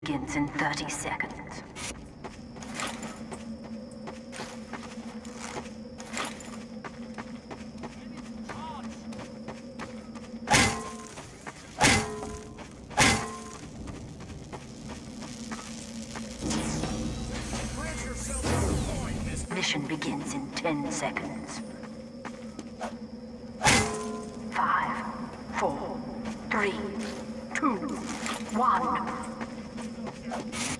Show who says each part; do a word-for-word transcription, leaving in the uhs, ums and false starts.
Speaker 1: Begins in thirty seconds. Mission begins in ten seconds. Five, four, three, two, one.